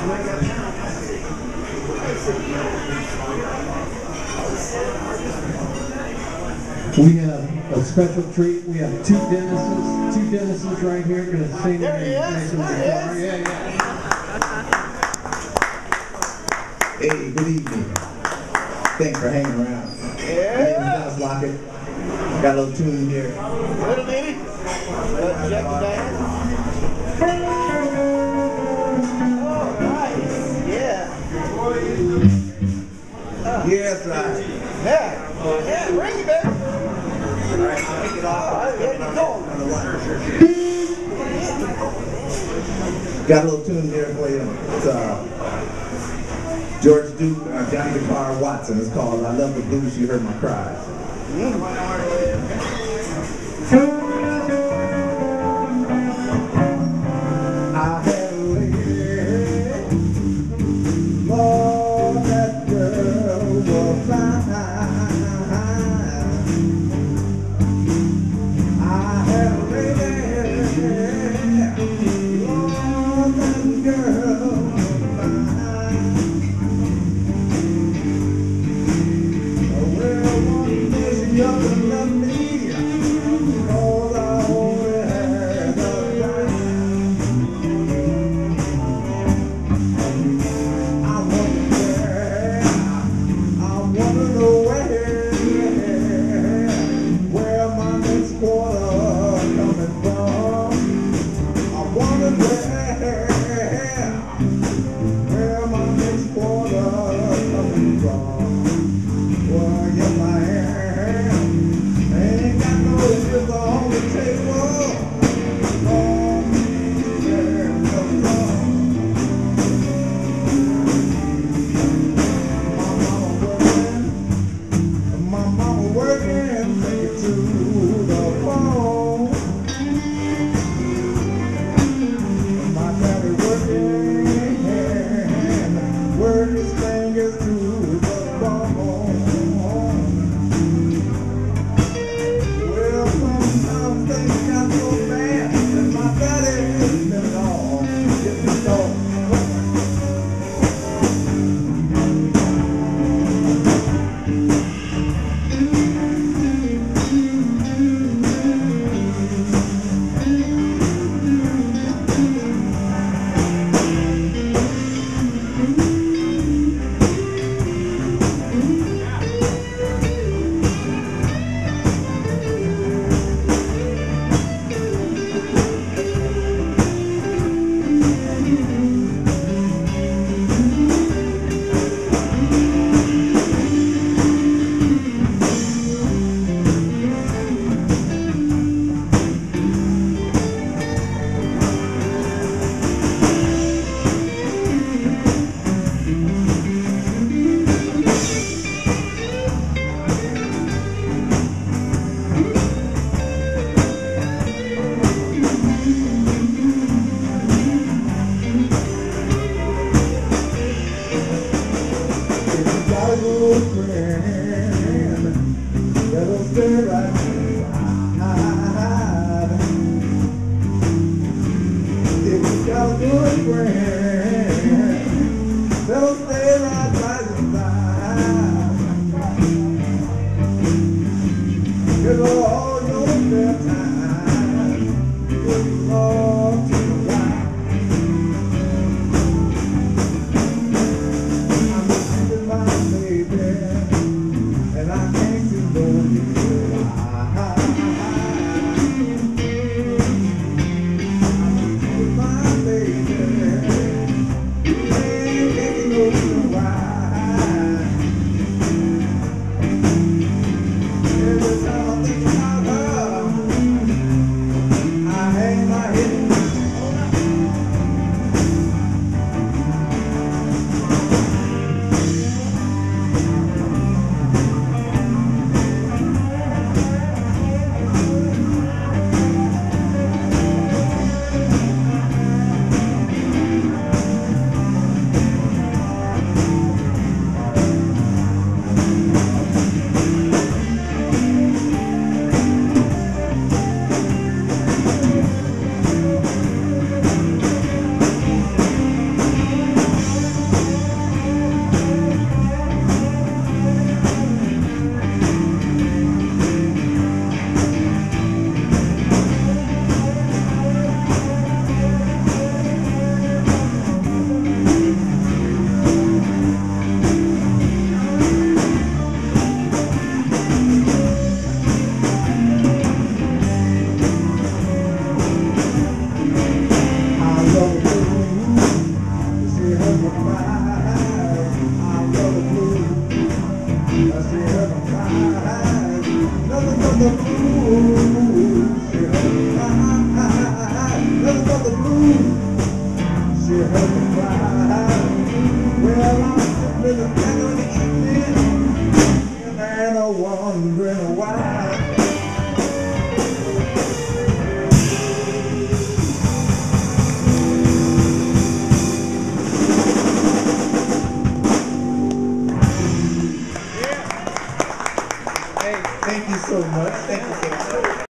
We have a special treat. We have two Denises right here going to sing. There he is. Yeah. Hey, good evening. Thanks for hanging around. Yeah. Let's lock it. Got a little tune here. Little Denis. Jack and Diane. Oh, nice. Yeah. Yes, right. Yeah. Yeah, bring it back. All right, I'll kick it off. Got a little tune here for you. It's George Duke, Johnny Guitar Watson. It's called I Love the Blues, You Heard My Cries. I had a lady, Lord, that girl was fine. I had a lady, Lord, that girl was fine. Well, one day she up and left me. Oh, Well, I'm sitting back on the evening, and I'm wondering why. Thank you so much. Thank you so much.